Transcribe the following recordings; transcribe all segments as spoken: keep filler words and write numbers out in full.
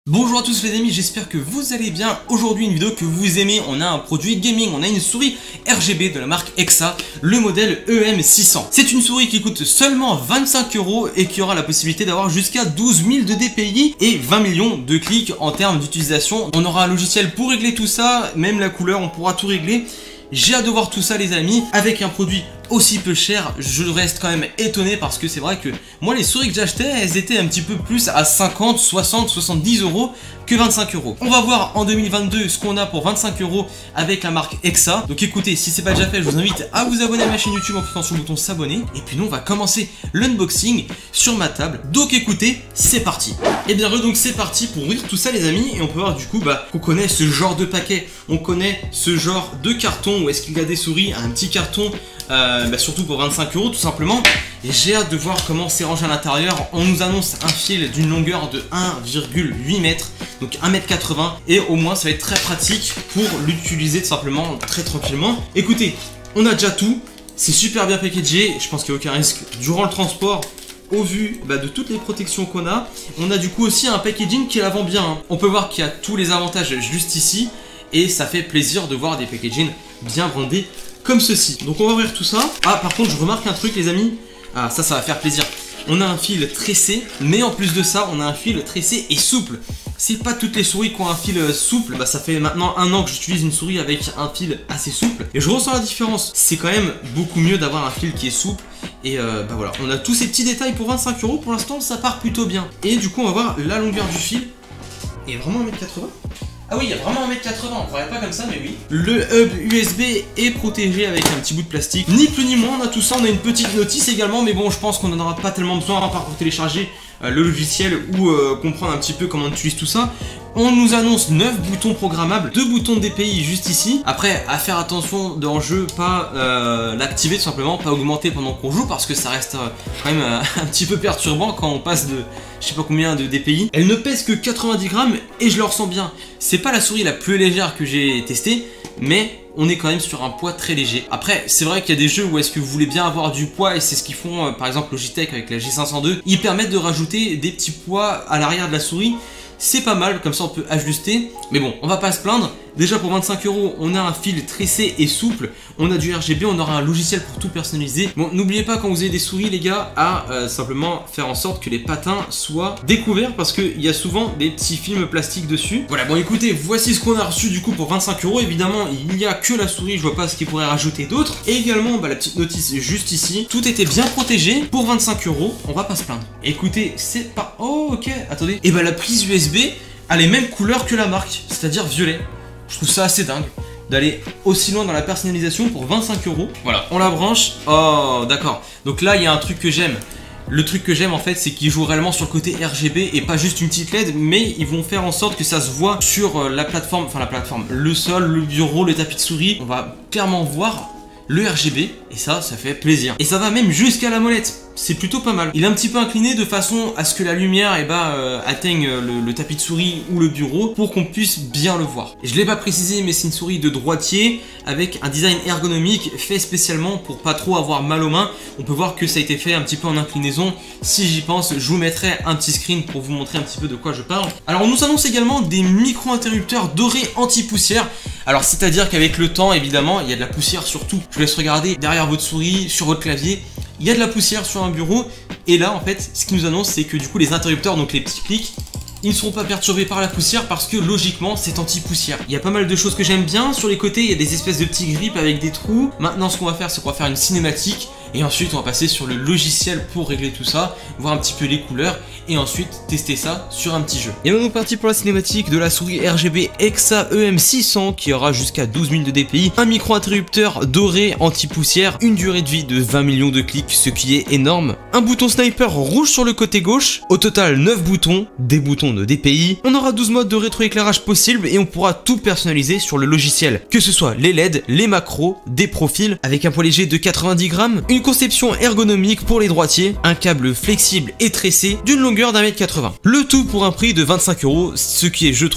Bonjour à tous les amis, j'espère que vous allez bien. Aujourd'hui une vidéo que vous aimez, on a un produit gaming, on a une souris R G B de la marque Exa, le modèle E M six cents. C'est une souris qui coûte seulement vingt-cinq euros et qui aura la possibilité d'avoir jusqu'à douze mille de D P I et vingt millions de clics en termes d'utilisation. On aura un logiciel pour régler tout ça, même la couleur, on pourra tout régler. J'ai hâte de voir tout ça les amis, avec un produit aussi peu cher, je reste quand même étonné parce que c'est vrai que moi les souris que j'achetais, elles étaient un petit peu plus à cinquante, soixante, soixante-dix euros que vingt-cinq euros. On va voir en deux mille vingt-deux ce qu'on a pour vingt-cinq euros avec la marque Exa. Donc écoutez, si c'est pas déjà fait, je vous invite à vous abonner à ma chaîne YouTube en cliquant sur le bouton s'abonner. Et puis nous on va commencer l'unboxing sur ma table. Donc écoutez, c'est parti. Et bien donc c'est parti pour ouvrir tout ça les amis. Et on peut voir du coup bah, qu'on connaît ce genre de paquet. On connaît ce genre de carton où est-ce qu'il y a des souris, un petit carton. Euh, bah surtout pour vingt-cinq euros tout simplement. Et j'ai hâte de voir comment c'est rangé à l'intérieur. On nous annonce un fil d'une longueur de un virgule huit mètres, donc un mètre quatre-vingts, et au moins ça va être très pratique pour l'utiliser tout simplement très tranquillement. Écoutez, on a déjà tout, c'est super bien packagé, je pense qu'il n'y a aucun risque durant le transport. Au vu bah, de toutes les protections qu'on a, on a du coup aussi un packaging qui la vend bien, hein. On peut voir qu'il y a tous les avantages juste ici, et ça fait plaisir de voir des packaging bien brandés comme ceci. Donc on va ouvrir tout ça. Ah par contre je remarque un truc les amis. Ah ça ça va faire plaisir. On a un fil tressé, mais en plus de ça on a un fil tressé et souple. C'est pas toutes les souris qui ont un fil souple. Bah ça fait maintenant un an que j'utilise une souris avec un fil assez souple et je ressens la différence. C'est quand même beaucoup mieux d'avoir un fil qui est souple. Et euh, bah voilà, on a tous ces petits détails pour vingt-cinq euros. Pour l'instant ça part plutôt bien. Et du coup on va voir la longueur du fil. Et vraiment un mètre quatre-vingts. Ah oui, il y a vraiment un mètre quatre-vingts, on ne croirait pas comme ça, mais oui. Le hub U S B est protégé avec un petit bout de plastique. Ni plus ni moins, on a tout ça, on a une petite notice également, mais bon, je pense qu'on n'en aura pas tellement besoin, à part pour télécharger euh, le logiciel ou euh, comprendre un petit peu comment on utilise tout ça. On nous annonce neuf boutons programmables, deux boutons de D P I juste ici. Après, à faire attention dans le jeu, pas euh, l'activer tout simplement, pas augmenter pendant qu'on joue, parce que ça reste euh, quand même euh, un petit peu perturbant quand on passe de je sais pas combien de D P I. Elle ne pèse que quatre-vingt-dix grammes et je le ressens bien. C'est pas la souris la plus légère que j'ai testée, mais on est quand même sur un poids très léger. Après, c'est vrai qu'il y a des jeux où est-ce que vous voulez bien avoir du poids, et c'est ce qu'ils font euh, par exemple Logitech avec la G cinq cent deux. Ils permettent de rajouter des petits poids à l'arrière de la souris. C'est pas mal, comme ça on peut ajuster. Mais bon, on va pas se plaindre. Déjà pour vingt-cinq euros, on a un fil tressé et souple. On a du R G B, on aura un logiciel pour tout personnaliser. Bon, n'oubliez pas quand vous avez des souris les gars, à euh, simplement faire en sorte que les patins soient découverts, parce qu'il y a souvent des petits films plastiques dessus. Voilà, bon écoutez, voici ce qu'on a reçu du coup pour vingt-cinq euros. Évidemment, il n'y a que la souris, je vois pas ce qu'il pourrait rajouter d'autre. Et également, bah, la petite notice juste ici. Tout était bien protégé. Pour vingt-cinq euros, on va pas se plaindre. Écoutez, c'est pas... Oh ok, attendez. Et bah la prise U S B a les mêmes couleurs que la marque, c'est-à-dire violet. Je trouve ça assez dingue d'aller aussi loin dans la personnalisation pour vingt-cinq euros. Voilà, on la branche. Oh, d'accord. Donc là, il y a un truc que j'aime. Le truc que j'aime en fait, c'est qu'ils jouent réellement sur le côté R G B et pas juste une petite L E D, mais ils vont faire en sorte que ça se voit sur la plateforme, enfin la plateforme, le sol, le bureau, le tapis de souris. On va clairement voir le R G B et ça, ça fait plaisir. Et ça va même jusqu'à la molette. C'est plutôt pas mal. Il est un petit peu incliné de façon à ce que la lumière eh ben, euh, atteigne le, le tapis de souris ou le bureau pour qu'on puisse bien le voir. Et je l'ai pas précisé, mais c'est une souris de droitier avec un design ergonomique fait spécialement pour pas trop avoir mal aux mains. On peut voir que ça a été fait un petit peu en inclinaison. Si j'y pense, je vous mettrai un petit screen pour vous montrer un petit peu de quoi je parle. Alors on nous annonce également des micro-interrupteurs dorés anti-poussière. Alors c'est à dire qu'avec le temps évidemment il y a de la poussière sur tout. Je vous laisse regarder derrière votre souris, sur votre clavier. Il y a de la poussière sur un bureau, et là en fait ce qui nous annonce c'est que du coup les interrupteurs, donc les petits clics, ils ne seront pas perturbés par la poussière parce que logiquement c'est anti-poussière. Il y a pas mal de choses que j'aime bien. Sur les côtés il y a des espèces de petits grips avec des trous. Maintenant ce qu'on va faire c'est qu'on va faire une cinématique et ensuite on va passer sur le logiciel pour régler tout ça, voir un petit peu les couleurs et ensuite tester ça sur un petit jeu. Et on est parti pour la cinématique de la souris R G B Exa E M six cents qui aura jusqu'à douze mille de D P I, un micro-interrupteur doré anti-poussière, une durée de vie de vingt millions de clics, ce qui est énorme, un bouton sniper rouge sur le côté gauche, au total neuf boutons, des boutons de D P I, on aura douze modes de rétroéclairage possibles et on pourra tout personnaliser sur le logiciel, que ce soit les L E D, les macros, des profils, avec un poids léger de quatre-vingt-dix grammes, une conception ergonomique pour les droitiers, un câble flexible et tressé d'une longueur d'un mètre quatre-vingts. Le tout pour un prix de vingt-cinq euros, ce qui est je trouve très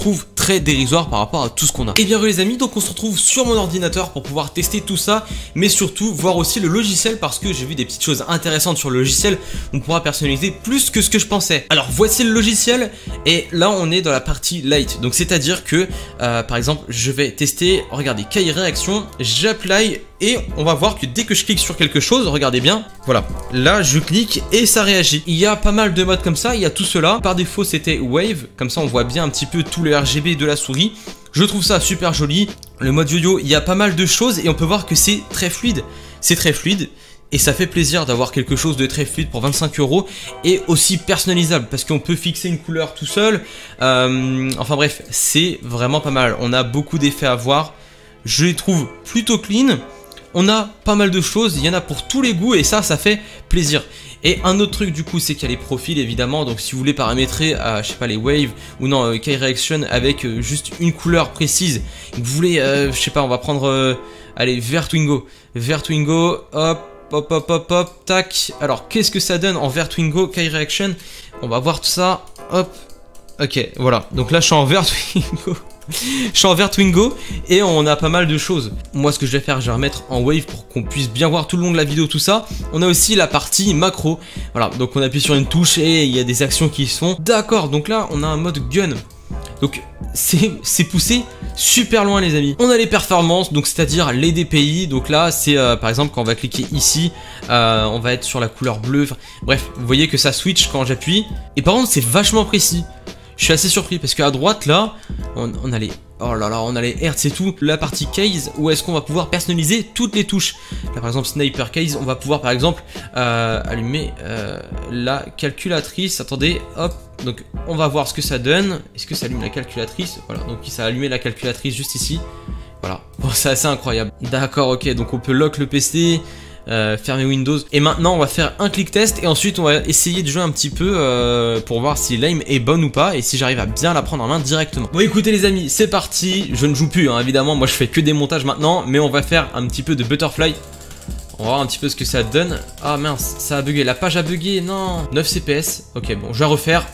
très dérisoire par rapport à tout ce qu'on a. Et bien les amis, donc on se retrouve sur mon ordinateur pour pouvoir tester tout ça, mais surtout voir aussi le logiciel, parce que j'ai vu des petites choses intéressantes sur le logiciel. On pourra personnaliser plus que ce que je pensais. Alors voici le logiciel, et là on est dans la partie light, donc c'est à dire que euh, par exemple je vais tester, regardez, K I réaction, j'apply, et on va voir que dès que je clique sur quelque chose, regardez bien, voilà, là je clique et ça réagit. Il y a pas mal de modes comme ça, il y a tout cela. Par défaut c'était Wave, comme ça on voit bien un petit peu tout le R G B de la souris. Je trouve ça super joli. Le mode yo-yo, il y a pas mal de choses et on peut voir que c'est très fluide. C'est très fluide. Et ça fait plaisir d'avoir quelque chose de très fluide pour vingt-cinq euros et aussi personnalisable parce qu'on peut fixer une couleur tout seul. Euh, enfin bref, c'est vraiment pas mal. On a beaucoup d'effets à voir. Je les trouve plutôt clean. On a pas mal de choses. Il y en a pour tous les goûts et ça, ça fait plaisir. Et un autre truc du coup, c'est qu'il y a les profils évidemment. Donc si vous voulez paramétrer, euh, je sais pas, les waves ou non, euh, K I Reaction avec euh, juste une couleur précise. Vous voulez, euh, je sais pas, on va prendre, euh, allez, vert Twingo. Vert Twingo, hop. Hop hop hop hop, tac. Alors qu'est-ce que ça donne en vert Twingo, K I Reaction? On va voir tout ça, hop. Ok, voilà, donc là je suis en vert Twingo. Je suis en vert Twingo et on a pas mal de choses. Moi ce que je vais faire, je vais remettre en wave pour qu'on puisse bien voir tout le long de la vidéo tout ça. On a aussi la partie macro. Voilà, donc on appuie sur une touche et il y a des actions qui se font. D'accord, donc là on a un mode gun. Donc c'est poussé super loin les amis. On a les performances, donc c'est à dire les D P I. Donc là c'est euh, par exemple quand on va cliquer ici, euh, on va être sur la couleur bleue. Enfin, bref, vous voyez que ça switch quand j'appuie. Et par contre c'est vachement précis. Je suis assez surpris parce qu'à droite là, on, on a les... Oh là là, on a les hertz et tout. La partie case, où est-ce qu'on va pouvoir personnaliser toutes les touches. Là par exemple sniper case, on va pouvoir par exemple euh, allumer euh, la calculatrice. Attendez, hop. Donc on va voir ce que ça donne. Est-ce que ça allume la calculatrice? Voilà, donc ça a allumé la calculatrice juste ici. Voilà, bon, c'est assez incroyable. D'accord, ok, donc on peut lock le P C. Euh, fermer Windows. Et maintenant on va faire un click test et ensuite on va essayer de jouer un petit peu euh, pour voir si l'aim est bonne ou pas et si j'arrive à bien la prendre en main directement. Bon écoutez les amis, c'est parti. Je ne joue plus hein, évidemment, moi je fais que des montages maintenant, mais on va faire un petit peu de butterfly. On va voir un petit peu ce que ça donne. Ah mince, ça a bugué, la page a bugué, non. neuf C P S, ok bon, je vais refaire.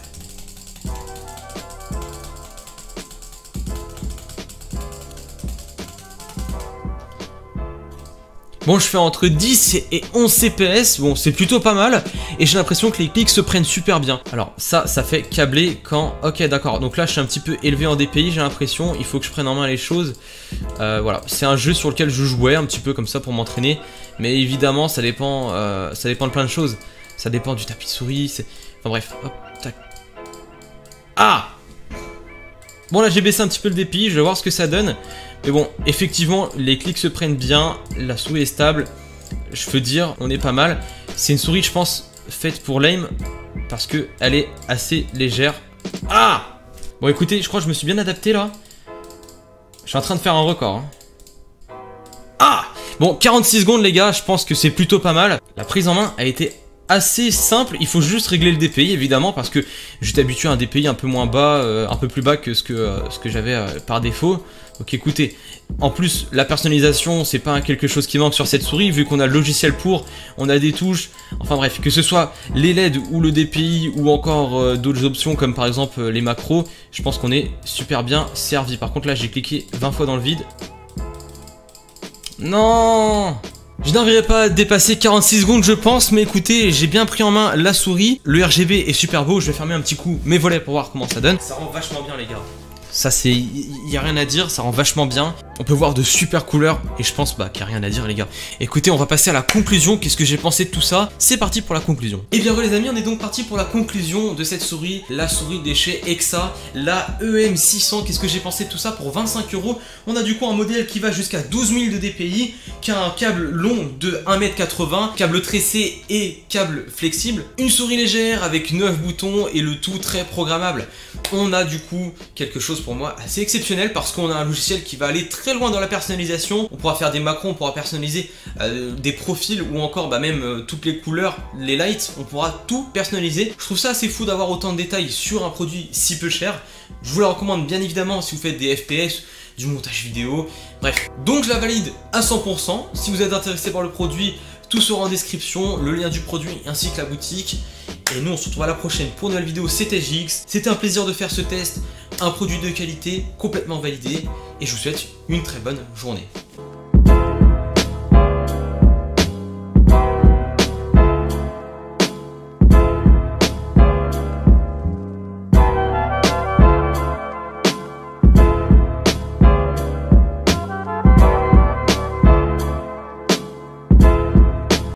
Bon, je fais entre dix et onze C P S, bon c'est plutôt pas mal, et j'ai l'impression que les clics se prennent super bien. Alors ça, ça fait câbler quand... Ok d'accord, donc là je suis un petit peu élevé en D P I, j'ai l'impression, il faut que je prenne en main les choses. Euh, voilà, c'est un jeu sur lequel je jouais un petit peu comme ça pour m'entraîner, mais évidemment ça dépend, euh, ça dépend de plein de choses. Ça dépend du tapis de souris, c'est... Enfin bref, hop, tac. Ah! Bon là j'ai baissé un petit peu le D P I, je vais voir ce que ça donne. Mais bon, effectivement, les clics se prennent bien, la souris est stable, je veux dire, on est pas mal. C'est une souris, je pense, faite pour l'aim, parce que elle est assez légère. Ah! Bon écoutez, je crois que je me suis bien adapté là. Je suis en train de faire un record. Hein. Ah! Bon, quarante-six secondes les gars, je pense que c'est plutôt pas mal. La prise en main a été assez simple, il faut juste régler le D P I évidemment parce que j'étais habitué à un D P I un peu moins bas, euh, un peu plus bas que ce que, euh, ce que j'avais euh, par défaut. Donc écoutez, en plus la personnalisation c'est pas quelque chose qui manque sur cette souris vu qu'on a le logiciel pour, on a des touches, enfin bref, que ce soit les L E D ou le D P I ou encore euh, d'autres options comme par exemple euh, les macros, je pense qu'on est super bien servi. Par contre là j'ai cliqué vingt fois dans le vide. Non! Je n'arriverai pas à dépasser quarante-six secondes je pense, mais écoutez, j'ai bien pris en main la souris, le R G B est super beau, je vais fermer un petit coup mes volets pour voir comment ça donne. Ça rend vachement bien les gars. Ça c'est, il n'y a rien à dire, ça rend vachement bien. On peut voir de super couleurs et je pense bah qu'il n'y a rien à dire les gars. Écoutez, on va passer à la conclusion, qu'est-ce que j'ai pensé de tout ça. C'est parti pour la conclusion. Et bien les amis, on est donc parti pour la conclusion de cette souris, la souris de chez Exa, la E M six cents. Qu'est-ce que j'ai pensé de tout ça pour vingt-cinq euros. On a du coup un modèle qui va jusqu'à douze mille de D P I, qui a un câble long de un mètre quatre-vingts, câble tressé et câble flexible, une souris légère avec neuf boutons et le tout très programmable. On a du coup quelque chose pour moi assez exceptionnel parce qu'on a un logiciel qui va aller très loin dans la personnalisation. On pourra faire des macros, on pourra personnaliser euh, des profils ou encore bah, même euh, toutes les couleurs, les lights, on pourra tout personnaliser. Je trouve ça assez fou d'avoir autant de détails sur un produit si peu cher. Je vous la recommande bien évidemment si vous faites des F P S, du montage vidéo, bref. Donc je la valide à cent pour cent. Si vous êtes intéressé par le produit, tout sera en description, le lien du produit ainsi que la boutique. Et nous on se retrouve à la prochaine pour une nouvelle vidéo, c'était J X. C'était un plaisir de faire ce test, un produit de qualité complètement validé. Et je vous souhaite une très bonne journée.